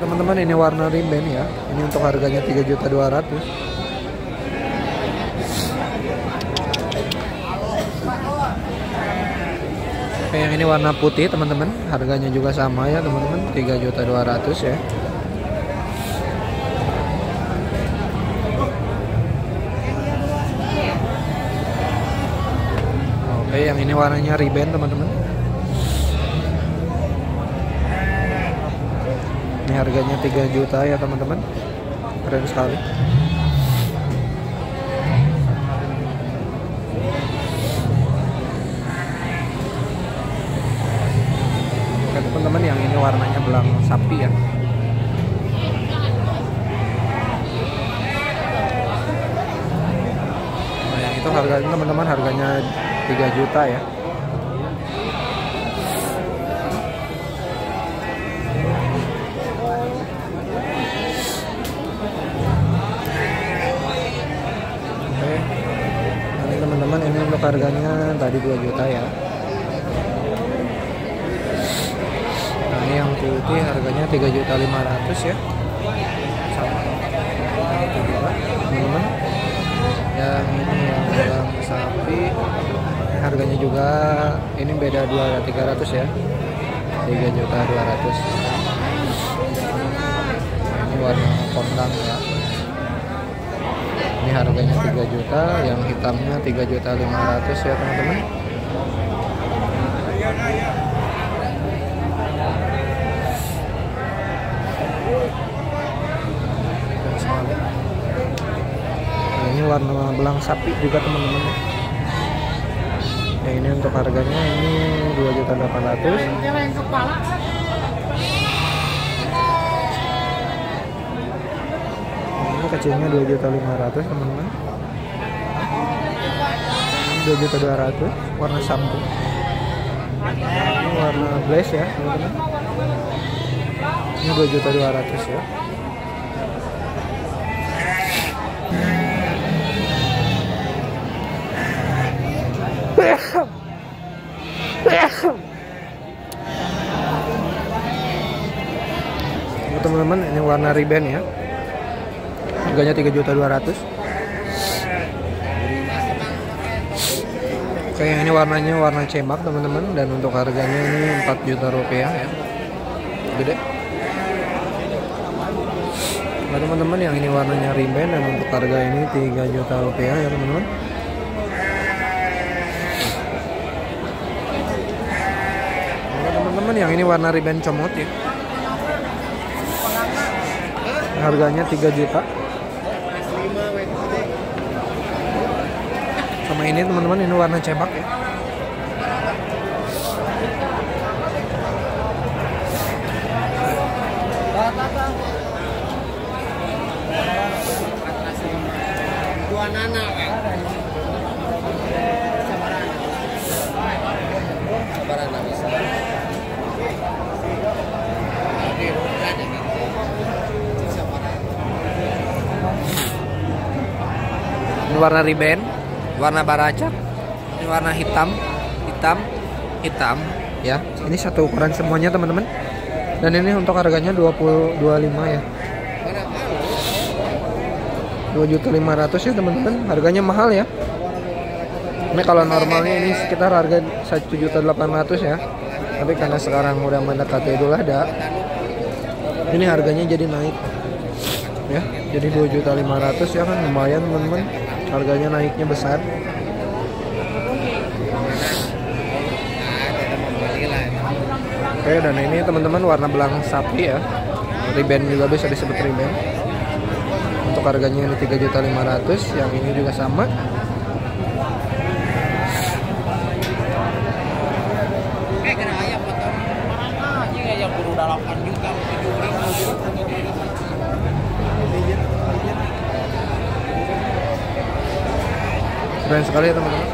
Teman-teman, ini warna ribbon ya. Ini untuk harganya 3.200.000. Oke, yang ini warna putih teman-teman. Harganya juga sama ya teman-teman, 3.200.000 ya. Oke, yang ini warnanya ribbon teman-teman. Ini harganya 3 juta ya teman-teman. Keren sekali. Oke teman-teman, yang ini warnanya belang sapi ya. Nah, yang itu harganya teman-teman, harganya 3 juta ya. Teman-teman, ini untuk harganya tadi 2 juta ya. Nah, ini yang putih harganya 3.500.000 ya. Sama itu juga teman-teman. Yang ini yang belang sapi harganya juga ini beda 300 ya. 3.200.000. Ini warna kondang ya. Ini harganya 3 juta, yang hitamnya 3.500.000 ya teman-teman. Nah, ini warna belang sapi juga teman-teman. Yang ini untuk harganya ini 2.800.000. Kecilnya 2.500.000 teman-teman. 2.200.000 warna sampo. Ini warna blaze ya teman-teman. Ini 2.200.000 ya. Teman-teman, ini warna ribbon ya. Harganya 3.200.000. Oke, yang ini warnanya warna cembak teman-teman, dan untuk harganya ini 4 juta rupiah ya. Gede. Nah teman-teman, yang ini warnanya ribbon dan untuk harga ini 3 juta rupiah ya teman-teman. Nah teman-teman, yang ini warna ribbon comot ya. Harganya 3 juta. Sama ini teman-teman, ini warna cebak ya. Ini warna ribbon, warna baracak, ini warna hitam ya. Ini satu ukuran semuanya teman-teman. Dan ini untuk harganya 25 ya. 2.500.000 ya teman-teman. Harganya mahal ya. Ini kalau normalnya ini sekitar harga 1.800.000 ya. Tapi karena sekarang udah mendekati Idul Adha, ini harganya jadi naik ya. Jadi 2.500.000 ya kan, lumayan teman-teman. Harganya naiknya besar. Oke, dan ini teman-teman warna belang sapi ya. Ribbon juga bisa disebut ribbon. Untuk harganya ini 3.500.000. Yang ini juga sama. Keren sekali ya teman-teman.